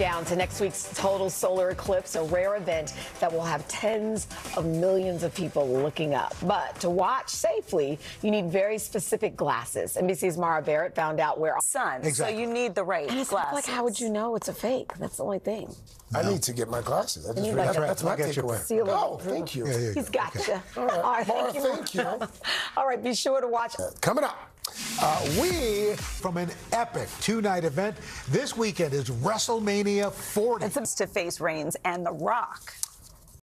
Down to next week's total solar eclipse, a rare event that will have tens of millions of people looking up. But to watch safely, you need very specific glasses. NBC's Mara Barrett found out where sun. Exactly. So you need the right glasses. Like, how would you know it's a fake? That's the only thing. I need to get my glasses. I just need like that's my takeaway. Oh, thank you. He's got you. All right, Mara, thank you. thank you. All right, be sure to watch. Coming up. From an epic two-night event, this weekend is WrestleMania 40. It's to face Reigns and The Rock.